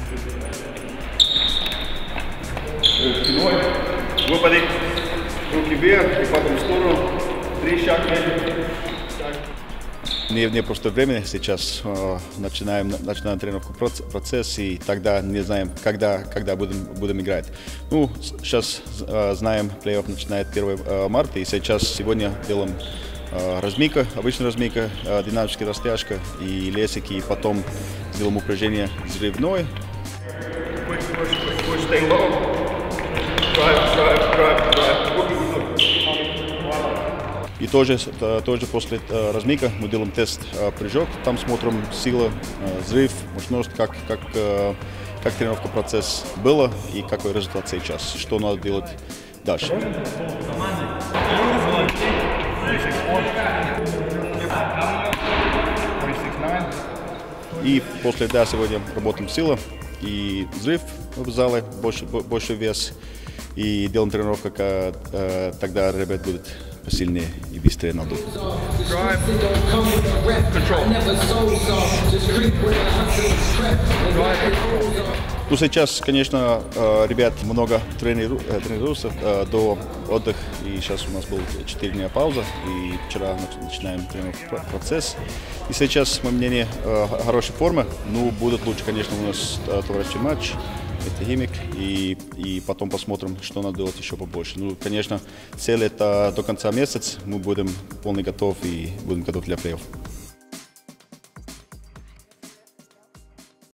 Спиной. Выпади. Руки вверх и потом в сторону. 3 шага между. Не просто времени сейчас начинаем тренировку процесс, и тогда не знаем, когда будем играть. Ну, сейчас знаем, плей-офф начинает 1 марта, и сегодня делаем разминка, обычная разминка, динамическая растяжка и лесик, и потом сделаем упражнение взрывной. И тоже после разминка мы делаем тест прыжок, там смотрим сила, взрыв, мощность, как тренировка процесс была и какой результат сейчас, что надо делать дальше. И после этого сегодня работаем сила и взрыв в зале, больше вес, и делаем тренировку, тогда ребят будут посильнее и быстрее на дух. Ну, сейчас, конечно, ребят много тренируются до отдыха, и сейчас у нас был 4 дня пауза, и вчера начинаем тренировку процесс. И сейчас, по моему мнению, хорошая форма, но будет лучше, конечно, у нас товарищеский матч. Это химик, и потом посмотрим, что надо делать еще побольше. Ну, конечно, цель это до конца месяца мы будем полный готов и будем готовы для плей-офф.